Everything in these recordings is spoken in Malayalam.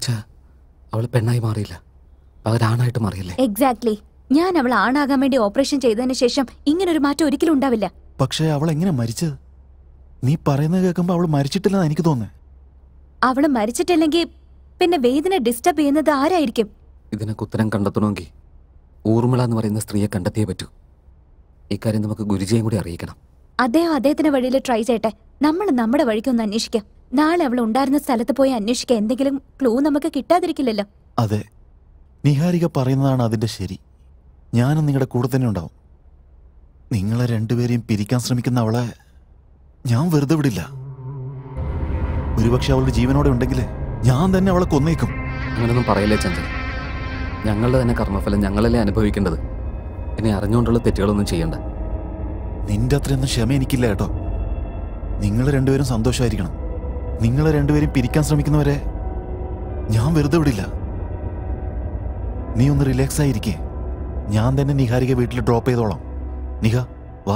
എന്നുവെച്ചാ അവൾ പെണ്ണായി മാറിയില്ല, പകരാണായിട്ട് മാറിയില്ലേ? എക്സാക്ട്ലി. ഞാൻ അവൾ ആണാകാൻ വേണ്ടി ഓപ്പറേഷൻ ചെയ്തതിന് ശേഷം ഇങ്ങനൊരു മാറ്റം ഒരിക്കലും ഉണ്ടാവില്ല. പക്ഷേ അവൾ എങ്ങനെ മരിച്ചത്? നീ പറയുന്നത് കേൾക്കുമ്പോ അവൾ മരിച്ചിട്ടില്ലെന്ന് എനിക്ക് തോന്നുന്നു. അവള് മരിച്ചിട്ടില്ലെങ്കിൽ പിന്നെ വേദന ഡിസ്റ്റർബ് ചെയ്യുന്നത് ആരായിരിക്കും? ഇതിനൊക്കെ ഉത്തരം കണ്ടെത്തണമെങ്കിൽ ഊർമിള എന്ന് പറയുന്ന സ്ത്രീയെ കണ്ടെത്തിയേ പറ്റൂ. ഇക്കാര്യം നമുക്ക് ഗുരുജിയും കൂടി അറിയിക്കണം. അദ്ദേഹത്തിന്റെ വഴിയിൽ ട്രൈ ചെയ്യട്ടെ. നമ്മൾ നമ്മുടെ വഴിക്കൊന്ന് അന്വേഷിക്കാം. നാളെ അവൾ ഉണ്ടായിരുന്ന സ്ഥലത്ത് പോയി അന്വേഷിക്കാം. എന്തെങ്കിലും ക്ലൂ നമുക്ക് കിട്ടാതിരിക്കില്ലല്ലോ. അതെ, നിഹാരിക പറയുന്നതാണ് അതിന്റെ ശരി. ഞാനും നിങ്ങളുടെ കൂടെ തന്നെ ഉണ്ടാവും. നിങ്ങളെ രണ്ടുപേരെയും പിരിക്കാൻ ശ്രമിക്കുന്ന അവളെ ഞാൻ വെറുതെ വിടില്ല. ഒരുപക്ഷെ അവളുടെ ജീവനോടെ ഉണ്ടെങ്കിൽ ഞാൻ തന്നെ അവളെ കൊന്നേക്കും. അങ്ങനൊന്നും പറയല്ലേ ചന്ദ്രൻ. ഞങ്ങളുടെ തന്നെ കർമ്മഫലം ഞങ്ങളല്ലേ അനുഭവിക്കേണ്ടത്. ഇനി അറിഞ്ഞുകൊണ്ടുള്ള തെറ്റുകളൊന്നും ചെയ്യണ്ട. നിന്റെ അത്രയൊന്നും ക്ഷമ എനിക്കില്ല കേട്ടോ. നിങ്ങൾ രണ്ടുപേരും സന്തോഷമായിരിക്കണം. നിങ്ങളെ രണ്ടുപേരും പിരിക്കാൻ ശ്രമിക്കുന്നവരെ ഞാൻ വെറുതെ വിടില്ല. നീ ഒന്ന് റിലാക്സ് ആയിരിക്കേ. ഞാൻ തന്നെ നിഹാരിക വീട്ടിൽ ഡ്രോപ്പ് ചെയ്തോളാം. നിഹ വാ.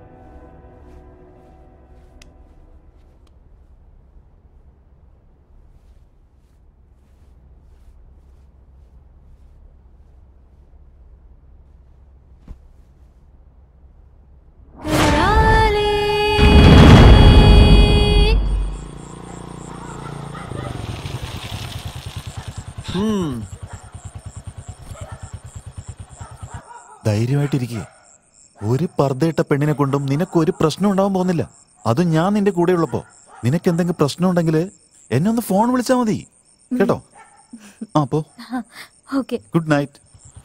ധൈര്യമായിട്ടിരിക്കുക. ഒരു പർദ്ദയിട്ട പെണ്ണിനെ കൊണ്ടും നിനക്കൊരു പ്രശ്നം ഉണ്ടാവാൻ പോകുന്നില്ല. അതും ഞാൻ നിന്റെ കൂടെ ഉള്ളപ്പോ. നിനക്ക് എന്തെങ്കിലും പ്രശ്നം ഉണ്ടെങ്കിൽ എന്നെ ഒന്ന് ഫോൺ വിളിച്ചാൽ മതി കേട്ടോ. അപ്പോ ഗുഡ് നൈറ്റ്.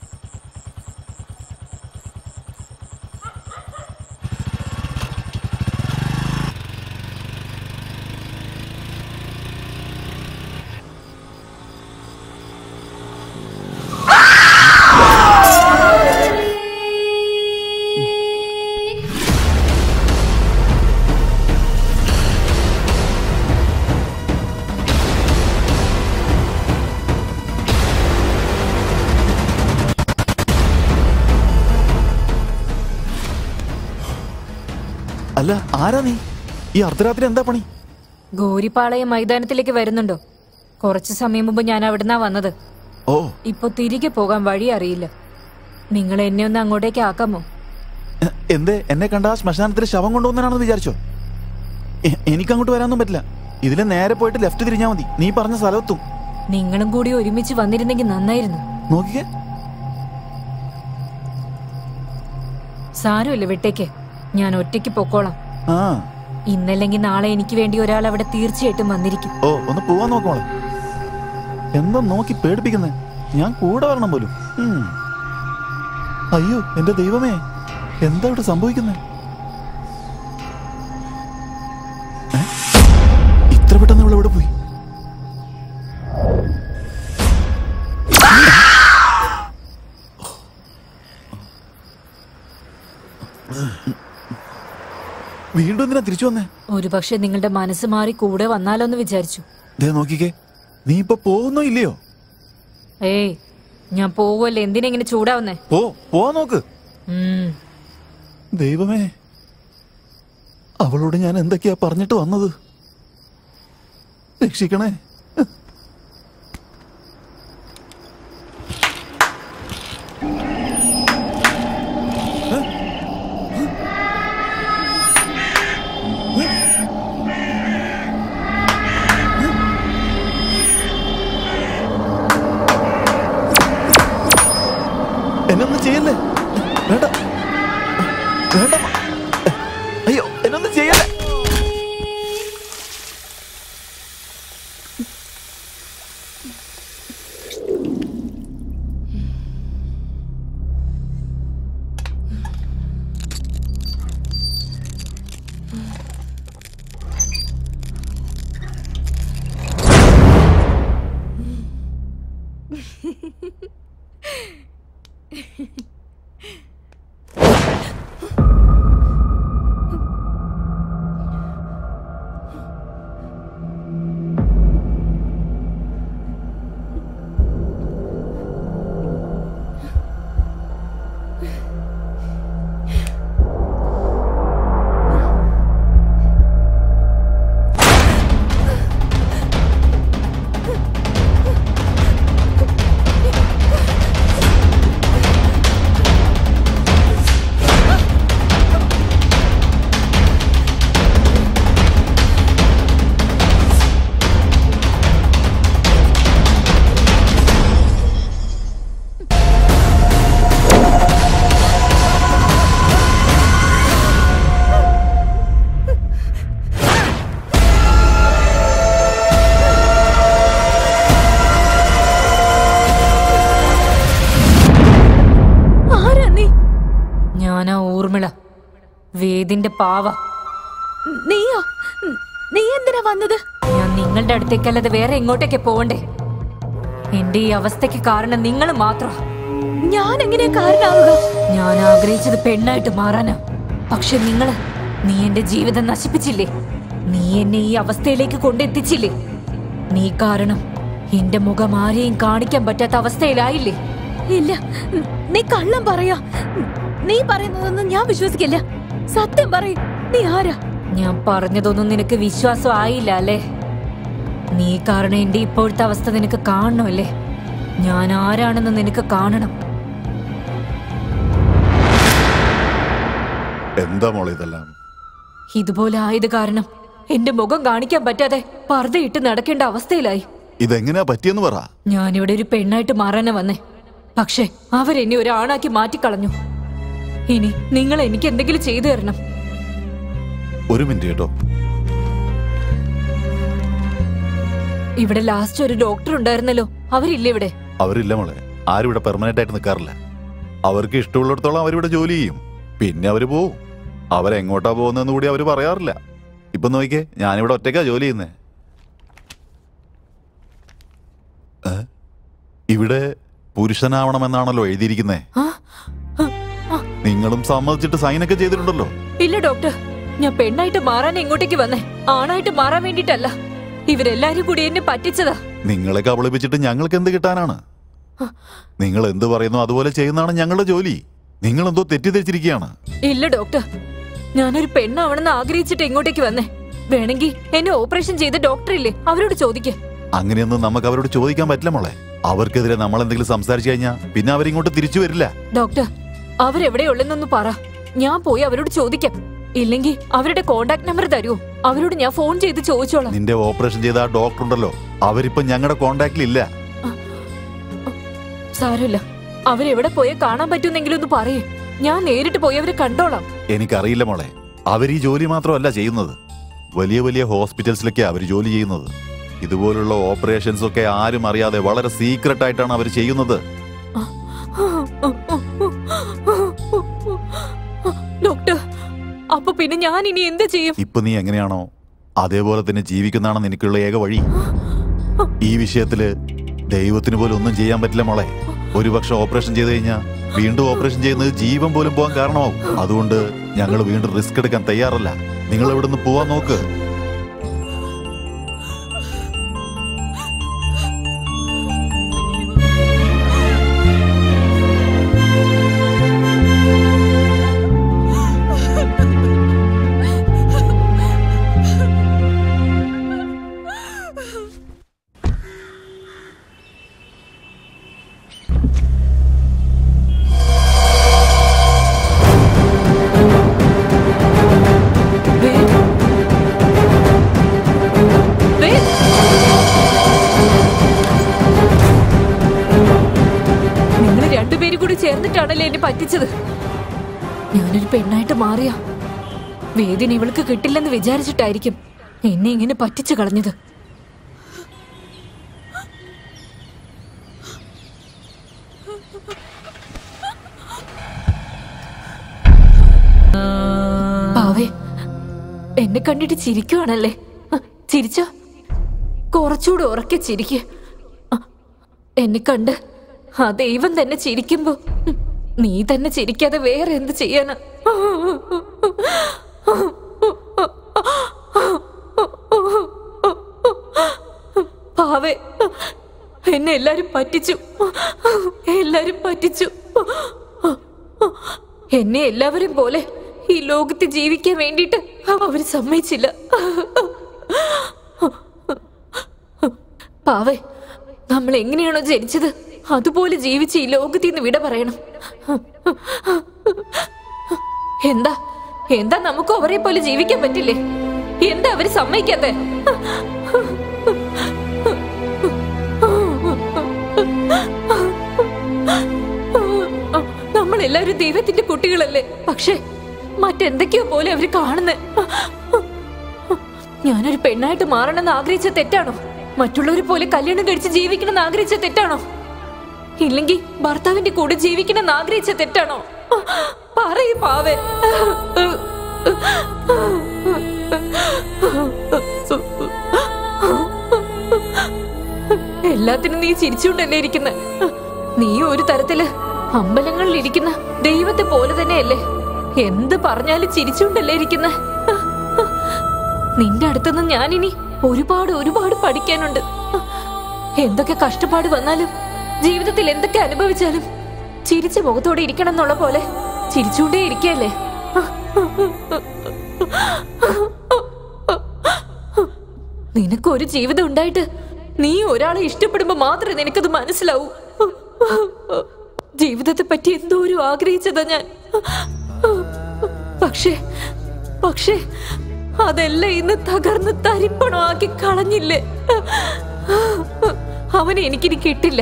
അല്ല, ആരാ നീ? ഈ അർദ്ധരാത്രി എന്താ പണി? ഗോരിപ്പാളയം മൈതാനത്തിലേക്ക് വരുന്നുണ്ടോ? കുറച്ചു സമയം മുമ്പ് ഞാൻ അവിടുന്നാ വന്നത്. ഓ, ഇപ്പൊ തിരികെ പോകാൻ വഴി അറിയില്ല. നിങ്ങൾ എന്നെ ഒന്ന് അങ്ങോട്ടേക്ക് ആക്കാമോ? എന്തേ, എന്നെ കണ്ട ശ്മശാനത്തിൽ ശവം കൊണ്ടുവന്നാണെന്ന് വിചാരിച്ചോ? എനിക്കങ്ങോട്ട് വരാനൊന്നും പറ്റില്ല. ഇതിലെ നേരെ പോയിട്ട് ലെഫ്റ്റ് തിരിഞ്ഞാ മതി. നീ പറഞ്ഞ സ്ഥലത്തും. നിങ്ങളും കൂടി ഒരുമിച്ച് വന്നിരുന്നെങ്കിൽ നന്നായിരുന്നു. നോക്കിക്കേ. സാരമില്ല, വിട്ടേക്ക്. ഞാൻ ഒറ്റയ്ക്ക് പൊക്കോളാം. ഇന്നല്ലെങ്കിൽ നാളെ എനിക്ക് വേണ്ടി ഒരാൾ അവിടെ തീർച്ചയായിട്ടും വന്നിരിക്കും. ഓ, ഒന്ന് പോവാൻ നോക്കോളെ. എന്താ നോക്കി പേടിപ്പിക്കുന്നേ? ഞാൻ കൂടെ വരണം പോലും. അയ്യോ എന്റെ ദൈവമേ, എന്താ ഇവിടെ സംഭവിക്കുന്നേ? ഇത്ര പെട്ടെന്ന് ഇവിടെ എവിടെ പോയി? വീണ്ടും എന്തിനാ തിരിച്ചു വന്നേ? ഒരുപക്ഷെ നിങ്ങളുടെ മനസ്സ് മാറി കൂടെ വന്നാലോന്ന് വിചാരിച്ചു. നോക്കിക്കേ, നീ ഇപ്പൊ പോകുന്നോ ഇല്ലയോ? ഏയ്, ഞാൻ പോവല്ലേ. എന്തിനെങ്ങനെ ചൂടാവുന്നേ? പോവാ നോക്ക്. ദൈവമേ, അവളോട് ഞാൻ എന്തൊക്കെയാ പറഞ്ഞിട്ട് വന്നത്? രക്ഷിക്കണേ. എന്നൊന്നും ചെയ്യല്ലേ. വേണ്ട വേണ്ട. അയ്യോ, എന്നൊന്നും ചെയ്യല്ലേ. വേദിന്റെ പാവ. നീയോ? നീ എന്തിനാ വന്നത്? ഞാൻ നിങ്ങളുടെ അടുത്തേക്കല്ലാതെ വേറെ എങ്ങോട്ടേക്ക് പോവണ്ടേ? എന്റെ ഈ അവസ്ഥയ്ക്ക് കാരണം നിങ്ങൾ മാത്രം. ഞാൻ എങ്ങനെയാ കാരണമാവുക? ഞാൻ ആഗ്രഹിച്ചത് പെണ്ണായിട്ട് മാറാനാ. പക്ഷെ നീ എന്റെ ജീവിതം നശിപ്പിച്ചില്ലേ? നീ എന്നെ ഈ അവസ്ഥയിലേക്ക് കൊണ്ടെത്തിച്ചില്ലേ? നീ കാരണം എന്റെ മുഖം ആരെയും കാണിക്കാൻ പറ്റാത്ത അവസ്ഥയിലായില്ലേ? ഇല്ല, നീ കള്ളം പറയാ. നീ പറയുന്നതൊന്നും ഞാൻ വിശ്വസിക്കില്ല. സത്യം പറയും. നീ ആരാ? ഞാൻ പറഞ്ഞതൊന്നും നിനക്ക് വിശ്വാസം ആയില്ല അല്ലേ? നീ കാരണം എന്റെ ഇപ്പോഴത്തെ അവസ്ഥ നിനക്ക് കാണണമല്ലേ? ഞാൻ ആരാണെന്ന് നിനക്ക് കാണണം. എന്താ മോളെ ഇതെല്ലാം? ഇതുപോലെ ആയത് കാരണം എന്റെ മുഖം കാണിക്കാൻ പറ്റാതെ പർദ്ദയിട്ട് നടക്കേണ്ട അവസ്ഥയിലായി. ഇതെങ്ങനെയാ പറ്റിയെന്ന് പറ. ഞാനിവിടെ ഒരു പെണ്ണായിട്ട് മാറാനാ വന്നേ. പക്ഷെ അവരെന്നെ ഒരു ആണാക്കി മാറ്റിക്കളഞ്ഞു. ഇനി നിങ്ങൾ എനിക്ക് എന്തെങ്കിലും ചെയ്തു തരണം. ഒരു മിനിറ്റ് കേട്ടോ. ഇവിടെ ലാസ്റ്റ് ഒരു ഡോക്ടർ ഉണ്ടായിരുന്നല്ലോ, അവരില്ലേ ഇവിടെ? അവരില്ല മോളെ. ആരും ഇവിടെ പെർമനന്റ് ആയിട്ട് നിൽക്കാറില്ല. അവർക്ക് ഇഷ്ടമുള്ളിടത്തോളം അവരിവിടെ ജോലി ചെയ്യും, പിന്നെ അവര് പോവും. അവരെങ്ങോട്ടാ പോകുന്നതെന്ന് കൂടി അവര് പറയാറില്ല. ഇപ്പൊ നോക്കിക്കേ, ഞാനിവിടെ ഒറ്റയ്ക്കാ ജോലി ചെയ്യുന്നേ. ഇവിടെ പുരുഷനാവണമെന്നാണല്ലോ എഴുതിയിരിക്കുന്നേ. നിങ്ങളും സമ്മതിച്ചിട്ട് സൈനൊക്കെ ചെയ്തിട്ടുണ്ടല്ലോ. ഇല്ല ഡോക്ടർ, ഞാൻ പെണ്ണായിട്ട് മാറാൻ ഇങ്ങോട്ടേക്ക് വന്നേ, ആണായിട്ട് മാറാൻ വേണ്ടിട്ടല്ല. ഇവരെല്ലാരും കൂടി എന്നെ പറ്റിച്ചതാ. നിങ്ങളെ കബളിപ്പിച്ചിട്ട് ഞങ്ങൾക്ക് എന്ത് കിട്ടാനാണ്? നിങ്ങൾ എന്ത് പറയുന്നു അതുപോലെ ചെയ്യുന്നതാണ് ഞങ്ങളുടെ ജോലി. നിങ്ങൾ എന്തോ തെറ്റിദ്ധരിച്ചിരിക്കുകയാണ്. ഇല്ല ഡോക്ടർ, ഞാനൊരു പെണ്ണാവണമെന്ന് ആഗ്രഹിച്ചിട്ട് ഇങ്ങോട്ടേക്ക് വന്നേ. വേണമെങ്കിൽ എന്നെ ഓപ്പറേഷൻ ചെയ്ത ഡോക്ടർ ഇല്ലേ, അവരോട് ചോദിക്കേ. അങ്ങനെയൊന്നും നമുക്ക് അവരോട് ചോദിക്കാൻ പറ്റില്ല മോളെ. അവർക്കെതിരെ നമ്മൾ എന്തെങ്കിലും സംസാരിച്ചു കഴിഞ്ഞാൽ പിന്നെ അവരിങ്ങോട്ട് തിരിച്ചു വരില്ല. ഡോക്ടർ, അവരെവിടെയുള്ളെന്നൊന്ന് പറ, ഞാൻ പോയി അവരോട് ചോദിക്കാം. ഇല്ലെങ്കിൽ അവരുടെ കോണ്ടാക്ട് നമ്പർ തരുമോ? അവരോട് ഞാൻ ഫോൺ ചെയ്ത് ചോദിച്ചോളാം. നിന്റെ ഓപ്പറേഷൻ ചെയ്ത ആ ഡോക്ടർ ഉണ്ടല്ലോ, അവരിപ്പോ ഞങ്ങളുടെ കോണ്ടാക്റ്റിലില്ല. സാരമില്ല, അവരെവിടെ പോയാൽ കാണാൻ പറ്റുന്നെങ്കിലും ഒന്ന് പറയേ. ഞാൻ നേരിട്ട് പോയി അവരെ കണ്ടോളാം. എനിക്കറിയില്ല മോളെ. അവർ ഈ ജോലി മാത്രമല്ല ചെയ്യുന്നത്, വലിയ വലിയ ഹോസ്പിറ്റൽസിലൊക്കെ അവർ ജോലി ചെയ്യുന്നത്. ഇതുപോലുള്ള ഓപ്പറേഷൻസ് ഒക്കെ ആരും അറിയാതെ വളരെ സീക്രട്ട് ആയിട്ടാണ് അവർ ചെയ്യുന്നത്. ഡോക്ടർ, അപ്പൊ പിന്നെ ഞാൻ ഇനി എന്ത് ചെയ്യും? ഇപ്പൊ നീ എങ്ങനെയാണോ അതേപോലെ തന്നെ ജീവിക്കുന്നതാണ് എനിക്കുള്ള ഏക വഴി. ഈ വിഷയത്തില് ദൈവത്തിന് പോലും ഒന്നും ചെയ്യാൻ പറ്റില്ല മോളെ. ഒരുപക്ഷെ ഓപ്പറേഷൻ ചെയ്ത് കഴിഞ്ഞാൽ വീണ്ടും ഓപ്പറേഷൻ ചെയ്യുന്നത് ജീവൻ പോലും പോകാൻ കാരണമാവും. അതുകൊണ്ട് ഞങ്ങൾ വീണ്ടും റിസ്ക് എടുക്കാൻ തയ്യാറല്ല. നിങ്ങൾ ഇവിടെ നിന്ന് പോവാൻ നോക്ക്. ചേർന്നിട്ടാണല്ലേ എന്നെ പറ്റിച്ചത്. ഞാനൊരു പെണ്ണായിട്ട് മാറിയ വേദന ഇവൾക്ക് കിട്ടില്ലെന്ന് വിചാരിച്ചിട്ടായിരിക്കും എന്നെ ഇങ്ങനെ പറ്റിച്ചു കളഞ്ഞത്. പാവേ, എന്നെ കണ്ടിട്ട് ചിരിക്കുവാണല്ലേ? ചിരിച്ചോ? കുറച്ചുകൂടെ ഉറക്കെ ചിരിക്ക്. എന്നെ കണ്ട് ആ ദൈവം തന്നെ ചിരിക്കുമ്പോ നീ തന്നെ ചിരിക്കാതെ വേറെ എന്ത് ചെയ്യാനാ? പാവേ, എന്നെ എല്ലാരും പറ്റിച്ചു. എന്നെ എല്ലാവരും പോലെ ഈ ലോകത്ത് ജീവിക്കാൻ വേണ്ടിട്ട് അവര് സമ്മതിച്ചില്ല. പാവേ, നമ്മൾ എങ്ങനെയാണോ ജനിച്ചത് അതുപോലെ ജീവിച്ച് ഈ ലോകത്തിൽ നിന്ന് വിട പറയണം. എന്താ നമുക്ക് അവരെ പോലെ ജീവിക്കാൻ പറ്റില്ലേ? എന്താ അവര് സമ്മതിക്കാത്തെ? നമ്മളെല്ലാവരും ദൈവത്തിന്റെ കുട്ടികളല്ലേ? പക്ഷെ മറ്റെന്തൊക്കെയോ പോലെ അവര് കാണുന്നേ. ഞാനൊരു പെണ്ണായിട്ട് മാറണമെന്ന് ആഗ്രഹിച്ച തെറ്റാണോ? മറ്റുള്ളവരെ പോലെ കല്യാണം കഴിച്ച് ജീവിക്കണമെന്ന് ആഗ്രഹിച്ച തെറ്റാണോ? ഇല്ലെങ്കിൽ ഭർത്താവിന്റെ കൂടെ ജീവിക്കണമെന്ന് ആഗ്രഹിച്ച തെറ്റാണോ? പറയൂ പാവേ. എല്ലാത്തിനും നീ ചിരിച്ചുകൊണ്ടല്ലേ ഇരിക്കുന്ന? നീ ഒരു തരത്തില് അമ്പലങ്ങളിൽ ഇരിക്കുന്ന ദൈവത്തെ പോലെ തന്നെയല്ലേ? എന്ത് പറഞ്ഞാലും ചിരിച്ചുകൊണ്ടല്ലേ ഇരിക്കുന്ന? നിന്റെ അടുത്തുനിന്ന് ഞാനിനി ഒരുപാട് ഒരുപാട് പഠിക്കാനുണ്ട്. എന്തൊക്കെ കഷ്ടപ്പാട് വന്നാലും ജീവിതത്തിൽ എന്തൊക്കെ അനുഭവിച്ചാലും ചിരിച്ച മുഖത്തോടെ ഇരിക്കണം എന്നുള്ള പോലെ ചിരിച്ചുകൊണ്ടേ ഇരിക്കല്ലേ? നിനക്കൊരു ജീവിതം ഉണ്ടായിട്ട് നീ ഒരാളെ ഇഷ്ടപ്പെടുമ്പോ മാത്രമേ നിനക്കത് മനസ്സിലാവൂ. ജീവിതത്തെ പറ്റി എന്തോരം ആഗ്രഹിച്ചതാ ഞാൻ. പക്ഷേ അതെല്ലാം ഇന്ന് തകർന്ന് തരിപ്പണമാക്കി കളഞ്ഞില്ലേ? അവനെ എനിക്കിനി കിട്ടില്ല.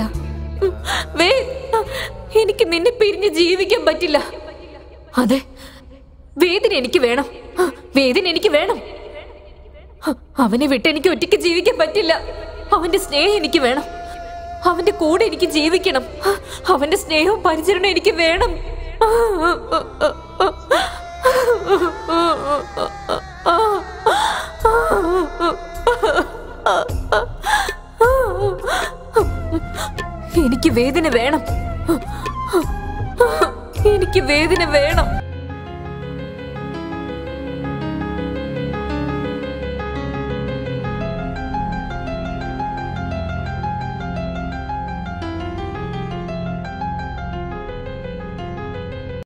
എനിക്ക് നിന്നെ പിരിഞ്ഞ് ജീവിക്കാൻ പറ്റില്ല. അതെ, വേദന എനിക്ക് വേണം. വേദന എനിക്ക് വേണം. അവനെ വിട്ട് എനിക്ക് ഒറ്റയ്ക്ക് ജീവിക്കാൻ പറ്റില്ല. അവന്റെ സ്നേഹം എനിക്ക് വേണം. അവന്റെ കൂടെ എനിക്ക് ജീവിക്കണം. അവന്റെ സ്നേഹവും പരിചരണവും എനിക്ക് വേണം. എനിക്ക് വേദന വേണം. എനിക്ക് വേദന വേണം.